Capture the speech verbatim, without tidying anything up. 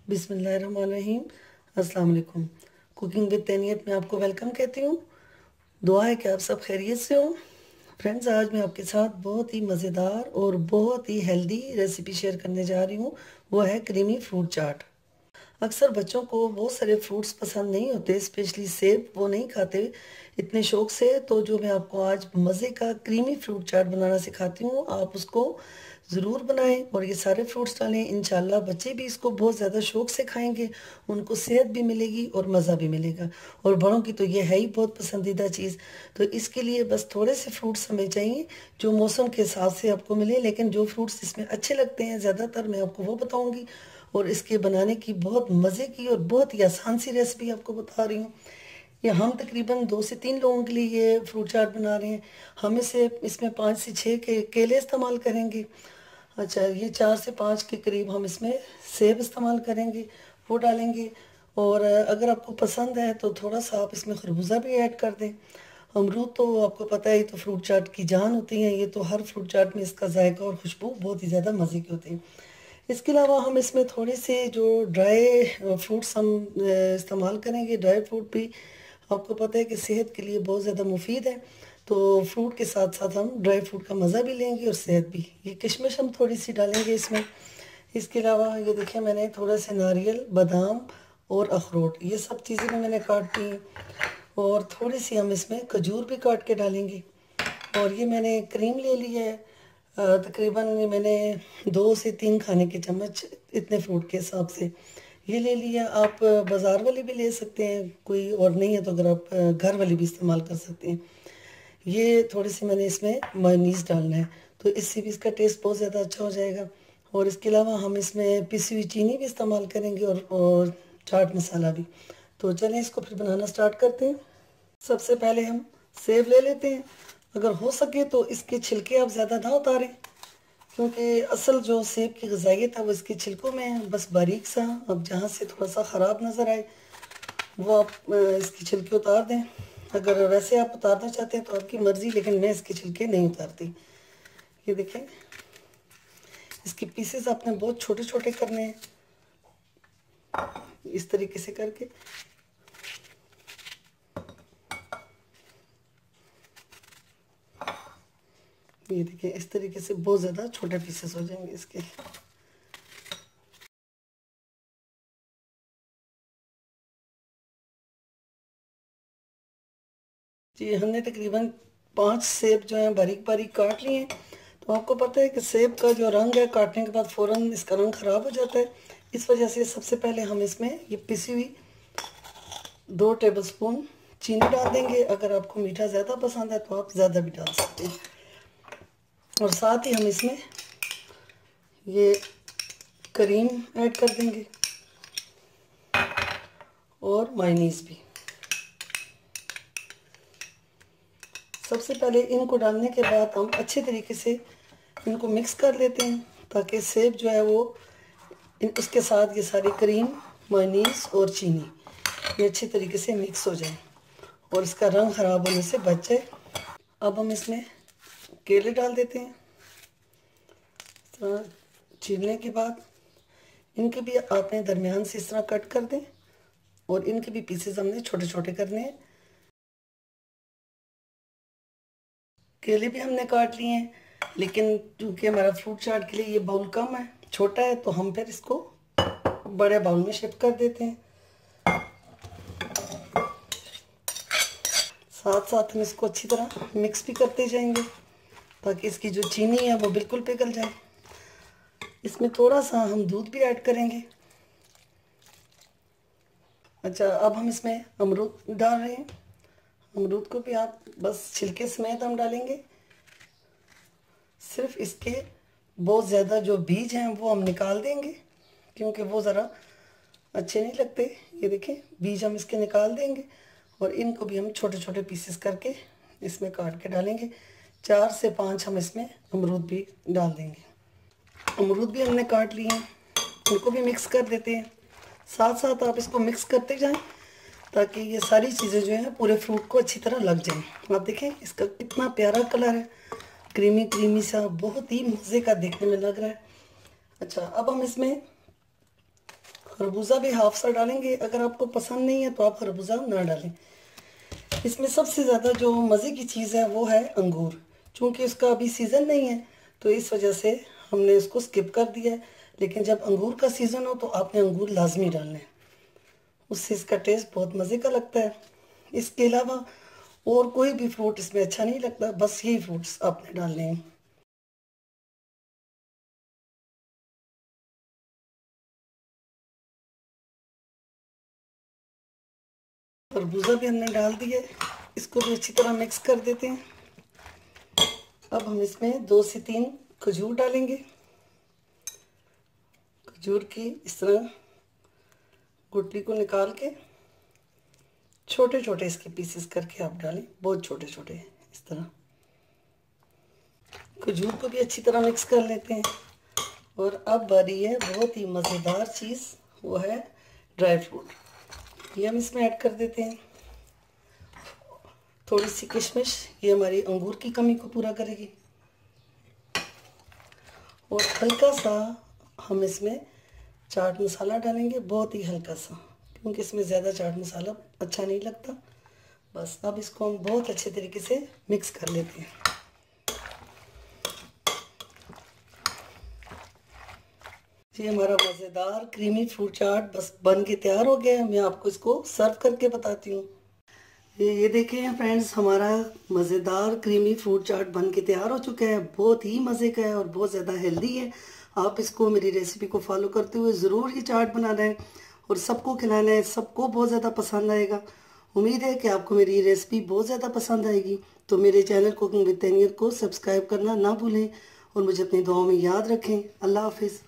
बिस्मिल्लाहिर्रहमानिर्रहीम। अस्सलाम वालेकुम। कुकिंग विद तैनियत में आपको वेलकम कहती हूँ। दुआ है कि आप सब खैरियत से हो। फ्रेंड्स, आज मैं आपके साथ बहुत ही मज़ेदार और बहुत ही हेल्दी रेसिपी शेयर करने जा रही हूँ। वो है क्रीमी फ्रूट चाट। अक्सर बच्चों को बहुत सारे फ्रूट्स पसंद नहीं होते, स्पेशली सेब वो नहीं खाते इतने शौक से। तो जो मैं आपको आज मज़े का क्रीमी फ्रूट चाट बनाना सिखाती हूँ, आप उसको ज़रूर बनाएं और ये सारे फ्रूट्स डालें। इंशाल्लाह बच्चे भी इसको बहुत ज़्यादा शौक से खाएंगे, उनको सेहत भी मिलेगी और मज़ा भी मिलेगा। और बड़ों की तो ये है ही बहुत पसंदीदा चीज़। तो इसके लिए बस थोड़े से फ्रूट्स हमें चाहिए जो मौसम के हिसाब से आपको मिले, लेकिन जो फ्रूट्स इसमें अच्छे लगते हैं ज़्यादातर मैं आपको वो बताऊँगी। और इसके बनाने की बहुत मज़े की और बहुत ही आसान सी रेसिपी आपको बता रही हूँ। ये हम तकरीबन दो से तीन लोगों के लिए ये फ्रूट चाट बना रहे हैं। हम इसे इसमें पाँच से छः के केले इस्तेमाल करेंगे। अच्छा, ये चार से पाँच के करीब हम इसमें सेब इस्तेमाल करेंगे, वो डालेंगे। और अगर आपको पसंद है तो थोड़ा सा आप इसमें खरबूजा भी ऐड कर दें। अमरूद तो आपको पता है, तो फ्रूट चाट की जान होती है। ये तो हर फ्रूट चाट में इसका जायका और खुशबू बहुत ही ज़्यादा मज़े की होती है। इसके अलावा हम इसमें थोड़े से जो ड्राई फ्रूट्स हम इस्तेमाल करेंगे। ड्राई फ्रूट भी आपको पता है कि सेहत के लिए बहुत ज़्यादा मुफीद है। तो फ्रूट के साथ साथ हम ड्राई फ्रूट का मज़ा भी लेंगे और सेहत भी। ये किशमिश हम थोड़ी सी डालेंगे इसमें। इसके अलावा ये देखिए, मैंने थोड़ा सा नारियल, बादाम और अखरोट, ये सब चीज़ें भी मैंने काट दी। और थोड़ी सी हम इसमें खजूर भी काट के डालेंगे। और ये मैंने क्रीम ले ली है, तकरीबन मैंने दो से तीन खाने के चम्मच इतने फ्रूट के हिसाब से ये ले लिया। आप बाज़ार वाली भी ले सकते हैं, कोई और नहीं है तो अगर आप घर वाली भी इस्तेमाल कर सकते हैं। ये थोड़ी सी मैंने इसमें मेयोनीज़ डालना है, तो इससे भी इसका टेस्ट बहुत ज़्यादा अच्छा हो जाएगा। और इसके अलावा हम इसमें पिसी हुई चीनी भी इस्तेमाल करेंगे और, और चाट मसाला भी। तो चलें इसको फिर बनाना स्टार्ट करते हैं। सबसे पहले हम सेब ले लेते हैं। अगर हो सके तो इसके छिलके आप ज़्यादा ना उतारें, क्योंकि असल जो सेब की ग़िज़ाइयत है वो इसके छिलकों में है। बस बारीक सा, अब जहाँ से थोड़ा सा ख़राब नज़र आए वो आप इसके छिलके उतार दें। अगर वैसे आप उतारना चाहते हैं तो आपकी मर्ज़ी, लेकिन मैं इसके छिलके नहीं उतारती। ये देखें, इसके पीसेस आपने बहुत छोटे छोटे करने हैं, इस तरीके से करके। ये देखिए, इस तरीके से बहुत ज़्यादा छोटे पीसेस हो जाएंगे इसके। जी, हमने तकरीबन पांच सेब जो हैं बारीक बारीक काट लिए हैं। तो आपको पता है कि सेब का जो रंग है काटने के बाद फ़ौरन इसका रंग ख़राब हो जाता है। इस वजह से सबसे पहले हम इसमें ये पिसी हुई दो टेबलस्पून चीनी डाल देंगे। अगर आपको मीठा ज़्यादा पसंद है तो आप ज़्यादा भी डाल सकते हैं। और साथ ही हम इसमें ये क्रीम ऐड कर देंगे और मायोनीज़ भी। सबसे पहले इनको डालने के बाद हम अच्छे तरीके से इनको मिक्स कर लेते हैं, ताकि सेब जो है वो इन उसके साथ ये सारी क्रीम, मायोनीज़ और चीनी ये अच्छे तरीके से मिक्स हो जाए और इसका रंग ख़राब होने से बच जाए। अब हम इसमें केले डाल देते हैं। तो छीलने के बाद इनके भी आपने दरमियान से इस तरह कट कर दें और इनके भी पीसेस हमने छोटे छोटे करने हैं। केले भी हमने काट लिए हैं, लेकिन क्योंकि हमारा फ्रूट चाट के लिए ये बाउल कम है, छोटा है, तो हम फिर इसको बड़े बाउल में शिफ्ट कर देते हैं। साथ साथ हम इसको अच्छी तरह मिक्स भी करते जाएंगे ताकि इसकी जो चीनी है वो बिल्कुल पिघल जाए। इसमें थोड़ा सा हम दूध भी ऐड करेंगे। अच्छा, अब हम इसमें अमरूद डाल रहे हैं। अमरूद को भी आप बस छिलके समेत हम डालेंगे। सिर्फ इसके बहुत ज़्यादा जो बीज हैं वो हम निकाल देंगे, क्योंकि वो ज़रा अच्छे नहीं लगते। ये देखें, बीज हम इसके निकाल देंगे और इनको भी हम छोटे छोटे पीसेस करके इसमें काट के डालेंगे। चार से पाँच हम इसमें अमरूद भी डाल देंगे। अमरूद भी हमने काट लिए हैं, इनको भी मिक्स कर देते हैं। साथ साथ आप इसको मिक्स करते जाएं ताकि ये सारी चीज़ें जो हैं पूरे फ्रूट को अच्छी तरह लग जाएं। आप देखें इसका कितना प्यारा कलर है, क्रीमी क्रीमी सा, बहुत ही मज़े का देखने में लग रहा है। अच्छा, अब हम इसमें खरबूजा भी हाफ सा डालेंगे, अगर आपको पसंद नहीं है तो आप खरबूजा ना डालें। इसमें सबसे ज़्यादा जो मज़े की चीज़ है वो है अंगूर। चूँकि उसका अभी सीज़न नहीं है तो इस वजह से हमने इसको स्किप कर दिया है, लेकिन जब अंगूर का सीज़न हो तो आपने अंगूर लाजमी डालने हैं, उससे इसका टेस्ट बहुत मज़े का लगता है। इसके अलावा और कोई भी फ्रूट इसमें अच्छा नहीं लगता, बस यही फ्रूट्स आपने डालने हैं। खरबूजा भी हमने डाल दिया, इसको भी अच्छी तरह मिक्स कर देते हैं। अब हम इसमें दो से तीन खजूर डालेंगे। खजूर की इस तरह गुठली को निकाल के छोटे छोटे इसके पीसेस करके आप डालें, बहुत छोटे छोटे इस तरह। खजूर को भी अच्छी तरह मिक्स कर लेते हैं। और अब बारी है बहुत ही मज़ेदार चीज़, वो है ड्राई फ्रूट। ये हम इसमें ऐड कर देते हैं। थोड़ी सी किशमिश, ये हमारी अंगूर की कमी को पूरा करेगी। और हल्का सा हम इसमें चाट मसाला डालेंगे, बहुत ही हल्का सा, क्योंकि इसमें ज़्यादा चाट मसाला अच्छा नहीं लगता। बस अब इसको हम बहुत अच्छे तरीके से मिक्स कर लेते हैं। ये हमारा मज़ेदार क्रीमी फ्रूट चाट बस बन के तैयार हो गया है। मैं आपको इसको सर्व करके बताती हूँ। ये ये देखें फ्रेंड्स, हमारा मज़ेदार क्रीमी फ्रूट चाट बन के तैयार हो चुका है। बहुत ही मज़े का है और बहुत ज़्यादा हेल्दी है। आप इसको मेरी रेसिपी को फॉलो करते हुए ज़रूर ये चाट बनाना है और सबको खिलाना है, सबको बहुत ज़्यादा पसंद आएगा। उम्मीद है कि आपको मेरी रेसिपी बहुत ज़्यादा पसंद आएगी। तो मेरे चैनल कुकिंग विद तैनियत को सब्सक्राइब करना ना भूलें और मुझे अपनी दुआओं में याद रखें। अल्लाह हाफिज़।